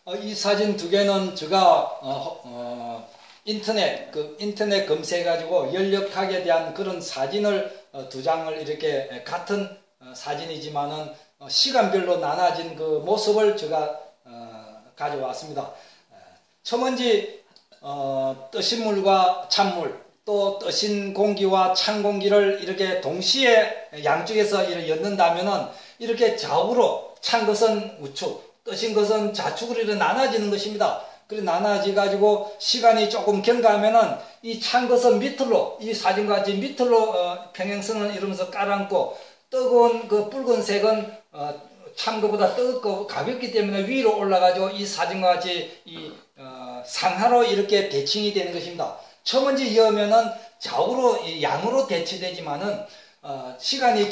이 사진 두 개는 제가 인터넷 검색해가지고 연력학에 대한 그런 사진을 두 장을 이렇게 같은 사진이지만은 시간별로 나눠진 그 모습을 제가 가져왔습니다. 처먼지 뜨신 물과 찬물, 또 뜨신 공기와 찬 공기를 이렇게 동시에 양쪽에서 이렇게 엮는다면은 이렇게 좌우로 찬 것은 우측, 뜨신 것은 좌측으로 이렇게 나눠지는 것입니다. 그래 나눠지 가지고 시간이 조금 경과하면은 이 찬 것은 밑으로, 이 사진과 같이 밑으로 평행선을 이루면서 깔아앉고, 뜨거운 그 붉은색은 찬 것보다 뜨겁고 가볍기 때문에 위로 올라가지고 이 사진과 같이 이 상하로 이렇게 대칭이 되는 것입니다. 처먼지 이으면은 좌우로 양으로 대치되지만은 시간이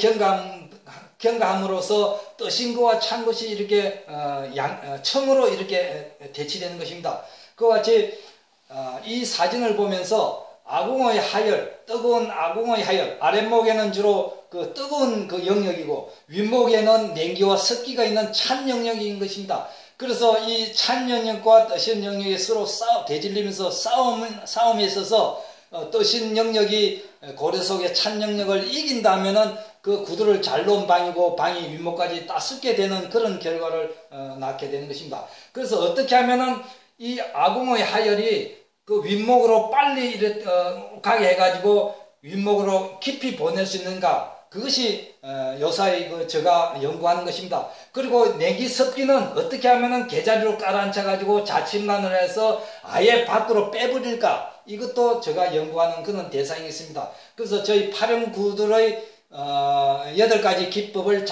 경과함으로써 뜨신 것과 찬 것이 이렇게 청으로 이렇게 대치되는 것입니다. 그와 같이 이 사진을 보면서 아궁의 하열, 뜨거운 아궁의 하열, 아랫목에는 주로 그 뜨거운 그 영역이고 윗목에는 냉기와 습기가 있는 찬 영역인 것입니다. 그래서 이 찬 영역과 뜨신 영역이 서로 대질리면서 싸움에 있어서 뜨신 영역이 고래 속의 찬 영역을 이긴다면은 그 구두를 잘 놓은 방이고 방이 윗목까지 따숩게 되는 그런 결과를 낳게 되는 것입니다. 그래서 어떻게 하면은 이 아궁의 하열이 그 윗목으로 빨리 가게 해가지고 윗목으로 깊이 보낼 수 있는가, 그것이 요사이 제가 연구하는 것입니다. 그리고 내기 습기는 어떻게 하면은 계자리로 깔아앉혀가지고 자침관을 해서 아예 밖으로 빼버릴까, 이것도 제가 연구하는 그런 대상이 있습니다. 그래서 저희 파렴구들의 8가지 기법을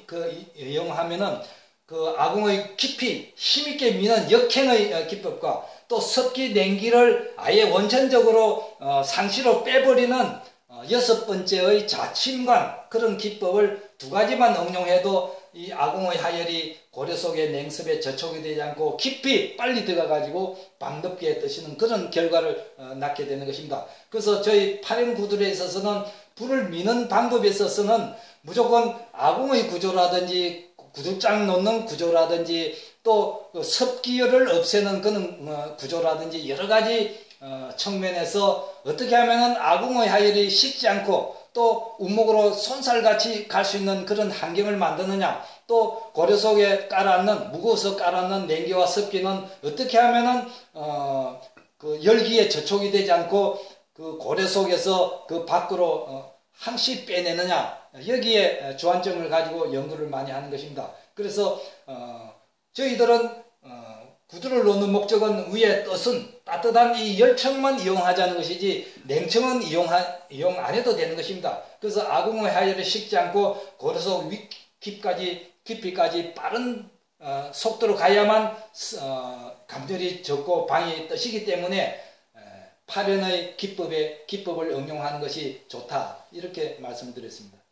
이용하면은 그 아궁의 깊이 힘있게 미는 역행의 기법과 또 습기 냉기를 아예 원천적으로 상시로 빼버리는 6번째의 자침관, 그런 기법을 2가지만 응용해도 이 아궁의 하열이 고래 속의 냉습에 저촉이 되지 않고 깊이 빨리 들어가가지고 방덥게 뜨시는 그런 결과를 낳게 되는 것입니다. 그래서 저희 파렴구들에 있어서는 불을 미는 방법에 있어서는 무조건 아궁의 구조라든지 구두장 놓는 구조라든지 또 습기를 없애는 그런 구조라든지 여러가지 측면에서 어떻게 하면은 아궁의 하열이 식지 않고 또 운목으로 손살같이 갈 수 있는 그런 환경을 만드느냐, 또 고려 속에 무거워서 깔아앉는 냉기와 습기는 어떻게 하면은 그 열기에 저촉이 되지 않고 그 고려 속에서 그 밖으로 항시 빼내느냐, 여기에 주안점을 가지고 연구를 많이 하는 것입니다. 그래서 저희들은 구두를 놓는 목적은 위에 떴은 따뜻한 이 열청만 이용하자는 것이지 냉청은 이용 안 해도 되는 것입니다. 그래서 아궁의 하열이 식지 않고 고려 속 깊이까지 빠른 속도로 가야만 감절이 적고 방이 뜨시기 때문에 파련의 기법을 응용하는 것이 좋다, 이렇게 말씀드렸습니다.